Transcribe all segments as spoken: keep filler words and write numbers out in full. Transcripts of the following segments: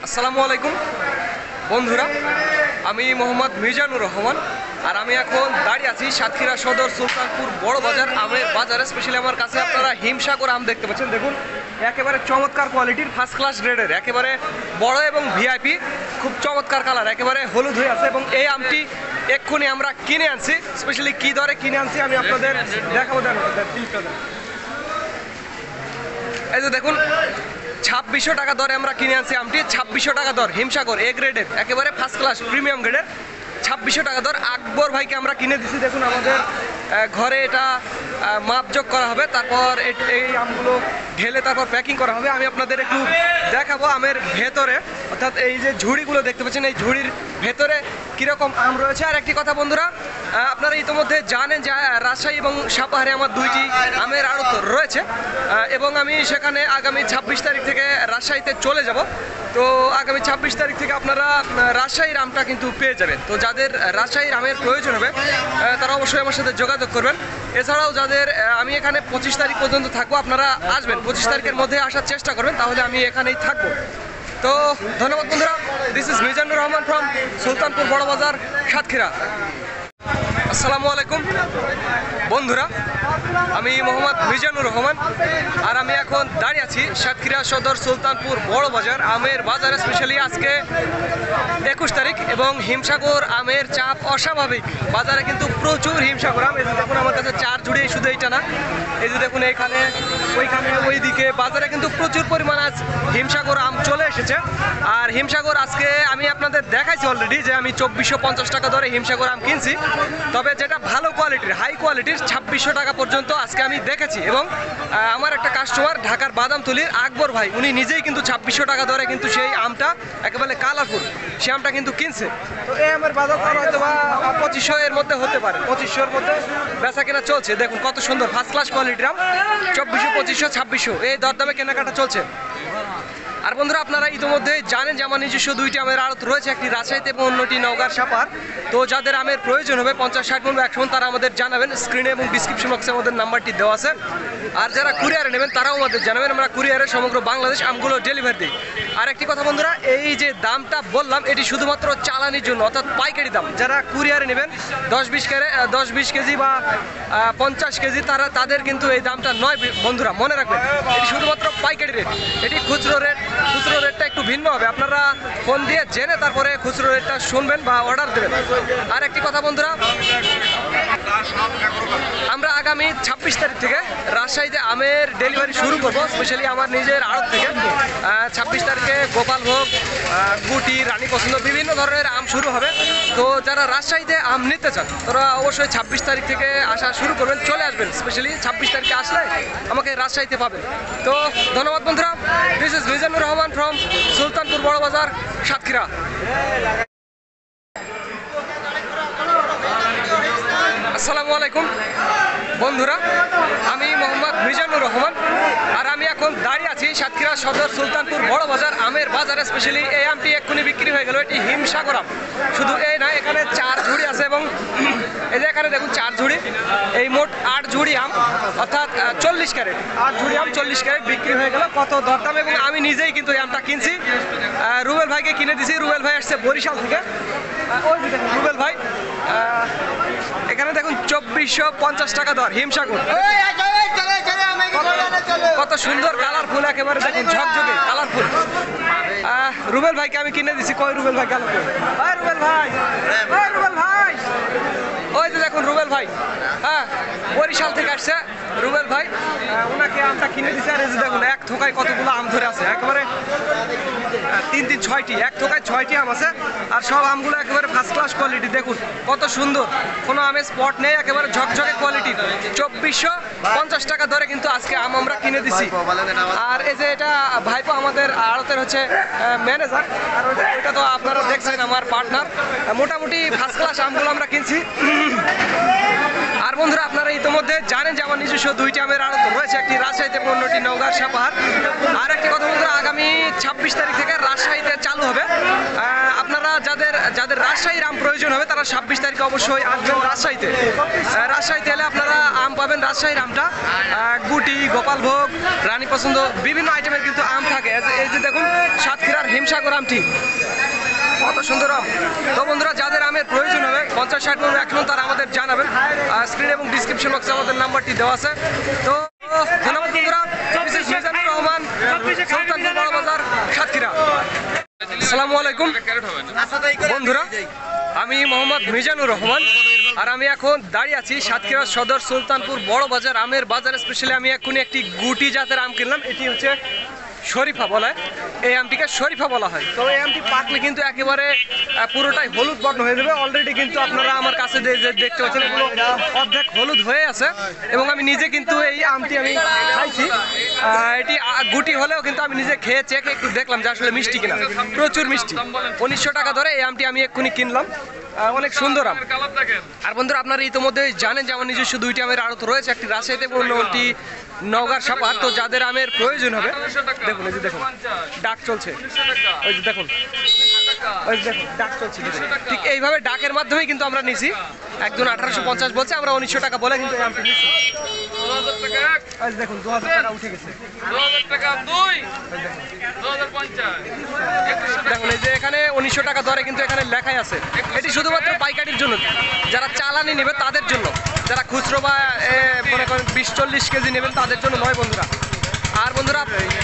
আসসালামু আলাইকুম বন্ধুরা, আমি মোহাম্মদ মিজানুর রহমান। আর আমি এখন দাঁড়িয়ে আছি সাতক্ষীরা সদর সুলতানপুর বড় বাজার আমের বাজারে। স্পেশালি আমার কাছে আপনারা হিমসাগর আম দেখতে পাচ্ছেন। দেখুন, একেবারে চমৎকার কোয়ালিটির, ফার্স্ট ক্লাস গ্রেডের, একেবারে বড় এবং ভিআইপি, খুব চমৎকার কালার, একেবারে হলুদ হয়ে আছে। এবং এই আমটি এক্ষুনি আমরা কিনে আনছি। স্পেশালি কী দরে কিনে আনছি আমি আপনাদের দেখাবো। এই যে দেখুন, ছাব্বিশশো টাকা দরে আমরা কিনে আনছি আমটি। ছাব্বিশশো টাকা দর, হিমসাগর এ গ্রেডের, একেবারে ফার্স্ট ক্লাস প্রিমিয়াম গ্রেডের, ছাব্বিশশো টাকা দর আকবর ভাইকে আমরা কিনে দিচ্ছি। দেখুন, আমাদের ঘরে এটা মাপযোগ করা হবে, তারপর এই আমগুলো ঢেলে তারপর প্যাকিং করা হবে। আমি আপনাদের একটু দেখাবো আমের ভেতরে, অর্থাৎ এই যে ঝুড়িগুলো দেখতে পাচ্ছেন, এই ঝুড়ির ভেতরে কীরকম আম রয়েছে। আর একটি কথা বন্ধুরা, আপনারা ইতিমধ্যে জানেন যে রাজশাহী এবং সাপাহারে আমার দুইটি আমের আড়ত রয়েছে, এবং আমি সেখানে আগামী ছাব্বিশ তারিখ থেকে রাজশাহীতে চলে যাব। তো আগামী ছাব্বিশ তারিখ থেকে আপনারা রাজশাহীর আমটা কিন্তু পেয়ে যাবেন। তো যাদের রাজশাহীর আমের প্রয়োজন হবে তারা অবশ্যই আমার সাথে যোগাযোগ করবেন। এছাড়াও যাদের, আমি এখানে পঁচিশ তারিখ পর্যন্ত থাকবো, আপনারা আসবেন, পঁচিশ তারিখের মধ্যে আসার চেষ্টা করবেন, তাহলে আমি এখানেই থাকবো। তো ধন্যবাদ বন্ধুরা। This is Mizanur Rahman from Sultanpur Bara Bazar, Satkhira. আসসালামু আলাইকুম বন্ধুরা, আমি মোহাম্মদ মিজানুর রহমান। আর আমি এখন দাঁড়িয়ে আছি সাতক্ষীরা সদর সুলতানপুর বড় বাজার আমের বাজারে। স্পেশালি আজকে একুশ তারিখ এবং হিমসাগর আমের চাপ অস্বাভাবিক। বাজারে কিন্তু প্রচুর হিমসাগর আম। এই যে দেখুন, আমার কাছে চার ঝুড়ি, শুধু এইটা না, এই যে দেখুন এইখানে, ওইখানে, ওইদিকে বাজারে কিন্তু প্রচুর পরিমাণ আজ হিমসাগর আম চলে এসেছে। আর হিমসাগর আজকে আমি আপনাদের দেখাইছি অলরেডি যে আমি চব্বিশশো পঞ্চাশ টাকা ধরে হিমসাগর আম কিনছি। তবে যেটা ভালো কোয়ালিটির, হাই কোয়ালিটির, ছাব্বিশশো টাকা পর্যন্ত আজকে আমি দেখেছি। এবং আমার একটা কাস্টমার ঢাকার বাদামতুলির আকবর ভাই, উনি নিজেই কিন্তু ছাব্বিশশো টাকা ধরে কিন্তু সেই আমটা, একেবারে কালারফুল, সে আমটা কিন্তু কিনছে। তো এই আমের বাজার হয়তো বা পঁচিশশো এর মধ্যে হতে পারে, পঁচিশশোর মধ্যে বেচা কেনা চলছে। দেখুন কত সুন্দর ফার্স্ট ক্লাস কোয়ালিটির আম, চব্বিশশো, পঁচিশশো, ছাব্বিশশো এই দরদামে কেনাকাটা চলছে। আর বন্ধুরা, আপনারা ইতিমধ্যে জানেন যে আমার নিজস্ব দুইটি আমের আড়ত রয়েছে, একটি রাজশাহীতে এবং অন্যটি নওগাঁর সাপার। তো যাদের আমের প্রয়োজন হবে পঞ্চাশ, ষাট মন, একশো মন, তারা আমাদের জানাবেন। স্ক্রিনে এবং ডিসক্রিপশন বক্সে আমাদের নাম্বারটি দেওয়া আছে। আর যারা কুরিয়ারে নেবেন তারাও আমাদের জানাবেন, আমরা কুরিয়ারে সমগ্র বাংলাদেশ আমগুলো ডেলিভারি দিই। আর একটি কথা বন্ধুরা, এই যে দামটা বললাম এটি শুধুমাত্র চালানির জন্য, অর্থাৎ পাইকারি দাম। যারা কুরিয়ারে নেবেন দশ বিশ কেজি দশ বিশ কেজি বা পঞ্চাশ কেজি, তারা তাদের কিন্তু এই দামটা নয় বন্ধুরা, মনে রাখবেন। এটি শুধুমাত্র পাইকারি রেট, এটি খুচরো রেট। খুচরো রেটটা একটু ভিন্ন হবে, আপনারা ফোন দিয়ে জেনে তারপরে খুচরো রেটটা শুনবেন বা অর্ডার দেবেন। আর একটি কথা বন্ধুরা, আমরা আগামী ছাব্বিশ তারিখ থেকে রাজশাহীতে আমের ডেলিভারি শুরু করব, স্পেশালি আমার নিজের আড়ত থেকে। ছাব্বিশ তারিখে গোপালভোগ, গুটি, রানী পছন্দ, বিভিন্ন ধরনের আম শুরু হবে। তো যারা রাজশাহীতে আম নিতে চান তারা অবশ্যই ছাব্বিশ তারিখ থেকে আসা শুরু করবেন, চলে আসবেন। স্পেশালি ছাব্বিশ তারিখে আসলে আমাকে রাজশাহীতে পাবেন। তো ধন্যবাদ বন্ধুরা। This is Mizanur Rahman from Sultanpur Bara Bazar, Satkhira. আসসালামু আলাইকুম বন্ধুরা, আমি মোহাম্মদ মিজানুর রহমান। আর আমি এখন দাঁড়িয়ে আছি সাতক্ষীরা সদর সুলতানপুর বড় বাজার আমের বাজারে। স্পেশালি এই আমটি এক্ষুনি বিক্রি হয়ে গেল। এটি হিমসাগর আম। শুধু এই নয়, এখানে চার ঝুড়ি আছে এবং এই যে এখানে দেখুন চার ঝুড়ি, এই মোট আট ঝুড়ি আম, অর্থাৎ চল্লিশ ক্যারেট, আট ঝুড়ি আম চল্লিশ ক্যারেট বিক্রি হয়ে গেল। কত দরদাম! এবং আমি নিজেই কিন্তু এই আমটা কিনছি, রুবেল ভাইকে কিনে দিছি। রুবেল ভাই আসছে বরিশাল থেকে। ওই দেখুন রুবেল ভাই, এখানে দেখুন চব্বিশশো পঞ্চাশ টাকা দর হিমসাগর। কত সুন্দর কালারফুল, একেবারে দেখুন ঝকঝকে কালারফুল। রুবেল ভাইকে আমি কিনে দিছি। কই রুবেল ভাই গেল? ভাই রুবেল ভাই, ভাই রুবেল ভাই, ওই যে দেখুন রুবেল ভাই, হ্যাঁ বরিশাল থেকে আসছে রুবেল ভাই, ওনাকে আমটা কিনে দিছে। আর এই যে দেখুন এক থোকায় কতগুলো আম ধরে আছে, একেবারে তিন তিন ছয়টি, এক থোকায় ছয়টি আম আছে। আর সব আমগুলো একেবারে ফার্স্ট ক্লাস কোয়ালিটি। দেখুন কত সুন্দর, কোনো আমের স্পট নেই, একেবারে ঝকঝকে কোয়ালিটি। চব্বিশশো পঞ্চাশ টাকা ধরে কিন্তু আজকে আম আমরা কিনে দিছি। আর এই যে এটা ভাইপো আমাদের আড়তের হচ্ছে ম্যানেজার, আর ওইটা তো আপনারা দেখছেন আমার পার্টনার। মোটামুটি ফার্স্ট ক্লাস আমগুলো আমরা কিনছি। আর বন্ধুরা, আপনারা ইতিমধ্যে জানেন যে আমার নিজস্ব দুইটি আমের আড়ত রয়েছে, একটি রাজশাহীতে, অন্যটি নওগাঁর সাপাহার। আর একটি কথা বন্ধুরা, আগামী ছাব্বিশ তারিখ থেকে রাজশাহীতে চালু হবে। আপনারা যাদের যাদের রাজশাহী রাজশাহীর আম প্রয়োজন হবে তারা ছাব্বিশ তারিখে অবশ্যই আসবেন রাজশাহীতে। আহ, রাজশাহীতে এলে আপনারা আম পাবেন রাজশাহীর আমটা, আহ, গুটি, গোপালভোগ, রানী পছন্দ বিভিন্ন আইটেমের কিন্তু আম থাকে। এই যে- এই যে দেখুন সাতক্ষীরার হিমসাগর আমটি, কত সুন্দর আম। তো বন্ধুরা যাদের আমের প্রয়োজন হবে পঞ্চাশ ষাট মন এখন তারা আমাদের জানাবেন, স্ক্রিন এবং ডিসক্রিপশন বক্সে আমাদের নাম্বারটি দেওয়া আছে। তো ধন্যবাদ বন্ধুরা, This is মিজানুর রহমান, সুলতানপুর বড় বাজার, সাতক্ষীরা। আসসালামু আলাইকুম বন্ধুরা, আমি মোহাম্মদ মিজানুর রহমান আর আমি এখন দাঁড়িয়ে আছি সাতক্ষীরা সদর সুলতানপুর বড় বাজার আমের বাজার। স্পেশালি আমি এক্ষুনি একটি গুটি জাতের আম কিনলাম, এটি হচ্ছে শরীফা বলা হয়, এই আমটিকে শরীফা বলা হয়। তো এই আমটি পাকলে কিন্তু একেবারে আহ, পুরোটাই হলুদ বর্ণ হয়ে যাবে। অলরেডি কিন্তু আপনারা আমার কাছে যে যে দেখতে পাচ্ছেন এগুলো অর্ধেক হলুদ হয়ে আছে এবং আমি নিজে কিন্তু এই আমটি আমি খাইছি। আহ, এটি আহ, গুটি হলেও কিন্তু আমি নিজে খেয়ে চেখে একটু দেখলাম যে আসলে মিষ্টি কিনা, প্রচুর মিষ্টি। উনিশশো টাকা ধরে এই আমটি আমি এক্ষুনি কিনলাম, আহ, অনেক সুন্দর আম। আর বন্ধুরা আপনারা ইতিমধ্যে জানেন যে আমার নিজস্ব দুইটি আমের আড়ত রয়েছে, একটি রাজশাহীতে এবং অন্যটি নওগাঁর সাপার। তো যাদের আমের প্রয়োজন হবে দেখুন, এই যে দেখুন ডাক চলছে, ওই যে দেখুন ওই যে দেখুন ডাক চলছে। ঠিক এইভাবে ডাকের মাধ্যমেই কিন্তু আমরা নিছি। একজন আঠারোশো পঞ্চাশ বলছে, আমরা উনিশশো টাকা বলে কিন্তু এই আমটি নিচ্ছি। ওই যে দেখুন দু হাজার টাকা উঠে গেছে। দেখুন এই যে এখানে উনিশশো টাকা দরে কিন্তু এখানে লেখাই আছে। এটি শুধুমাত্র পাইকারির জন্য, যারা চালানি নেবে তাদের জন্য, যারা খুচরো বা এ, মনে করেন বিশ চল্লিশ কেজি নেবেন তাদের জন্য নয় বন্ধুরা। আর বন্ধুরা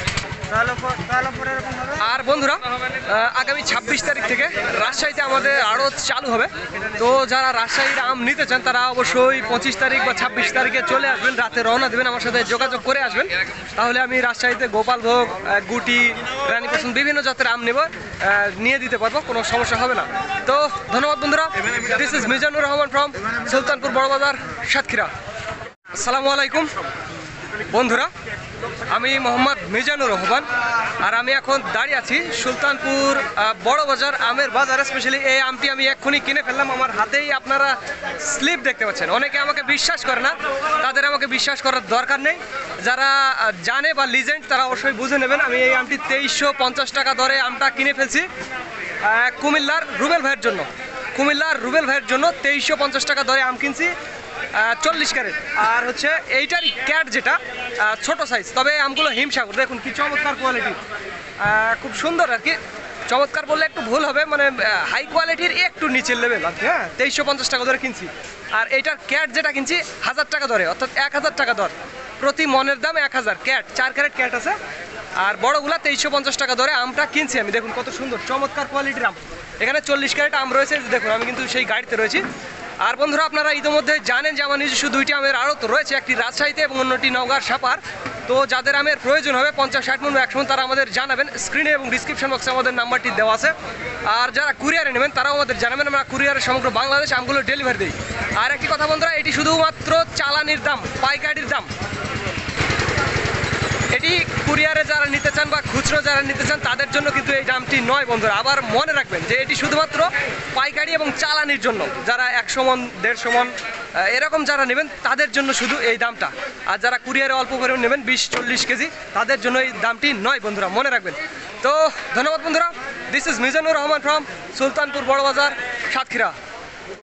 আর বন্ধুরা আহ, আগামী ছাব্বিশ তারিখ থেকে রাজশাহীতে আমাদের আরও চালু হবে। তো যারা রাজশাহীর আম নিতে চান তারা অবশ্যই পঁচিশ তারিখ বা ছাব্বিশ তারিখে চলে আসবেন, রাতে রওনা দেবেন, আমার সাথে যোগাযোগ করে আসবেন। তাহলে আমি রাজশাহীতে গোপালভোগ, আহ, গুটি, রানী পছন্দ বিভিন্ন জাতের আম নেব, আহ, নিয়ে দিতে পারবো, কোনো সমস্যা হবে না। তো ধন্যবাদ বন্ধুরা, this is Mizanur Rahman from Sultanpur Barabazar, Satkhira. আসসালামু আলাইকুম বন্ধুরা, আমি মোহাম্মদ মিজানুর রহমান আর আমি এখন দাঁড়িয়ে আছি সুলতানপুর আহ, বড় বাজার আমের বাজার। স্পেশালি এই আমটি আমি এক্ষুনি কিনে ফেললাম, আমার হাতেই আপনারা স্লিপ দেখতে পাচ্ছেন। অনেকে আমাকে বিশ্বাস করে না, তাদের আমাকে বিশ্বাস করার দরকার নেই। যারা আহ, জানে বা লিজেন্ড তারা অবশ্যই বুঝে নেবেন। আমি এই আমটি তেইশশো পঞ্চাশ টাকা দরে আমটা কিনে ফেলছি আহ, কুমিল্লার রুবেল ভাইয়ের জন্য। কুমিল্লার রুবেল ভাইয়ের জন্য তেইশশো পঞ্চাশ টাকা দরে আম কিনছি, চল্লিশ ক্যারেট। আর হচ্ছে এইটার ক্যাট যেটা আহ, ছোট সাইজ, তবে আমগুলো হিমসাগর। দেখুন কি চমৎকার কোয়ালিটি, খুব সুন্দর আর কি। চমৎকার বললে একটু ভুল হবে, মানে হাই কোয়ালিটির একটু নিচের লেভেল আর কি। হ্যাঁ, তেইশশো পঞ্চাশ টাকা দরে কিনছি। আর এইটার ক্যাট যেটা কিনছি হাজার টাকা দরে, অর্থাৎ এক হাজার টাকা দর, প্রতি মনের দাম এক হাজার। ক্যাট চার ক্যারেট ক্যাট আছে। আর বড়গুলা তেইশশো পঞ্চাশ টাকা দরে আমটা কিনছি আমি। দেখুন কত সুন্দর চমৎকার কোয়ালিটির আম। এখানে চল্লিশ ক্যারেট আম রয়েছে, দেখুন আমি কিন্তু সেই গাড়িতে রয়েছি। আর বন্ধুরা আপনারা ইতিমধ্যে জানেন যে আমার নিজস্ব দুইটি আমের আড়ত রয়েছে, একটি রাজশাহীতে এবং অন্যটি নওগাঁর সাপার। তো যাদের আমের প্রয়োজন হবে পঞ্চাশ ষাট মন একশো তারা আমাদের জানাবেন, স্ক্রিনে এবং ডিসক্রিপশন বক্সে আমাদের নাম্বারটি দেওয়া আছে। আর যারা কুরিয়ারে নেবেন তারাও আমাদের জানাবেন, আমরা কুরিয়ারে সমগ্র বাংলাদেশ আমগুলো ডেলিভারি দিই। আর একটি কথা বন্ধুরা, এটি শুধুমাত্র চালানির দাম, পাইকারির দাম। এটি কুরিয়ারে যারা নিতে চান বা খুচরো যারা নিতে চান তাদের জন্য কিন্তু এই দামটি নয় বন্ধুরা। আবার মনে রাখবেন যে এটি শুধুমাত্র পাইকারি এবং চালানির জন্য, যারা একশো মন দেড়শো মন এরকম যারা নেবেন তাদের জন্য শুধু এই দামটা। আর যারা কুরিয়ারে অল্প পরিমাণ নেবেন বিশ চল্লিশ কেজি তাদের জন্য এই দামটি নয় বন্ধুরা, মনে রাখবেন। তো ধন্যবাদ বন্ধুরা, this is Mizanur Rahman from Sultanpur Barabazar, Satkhira.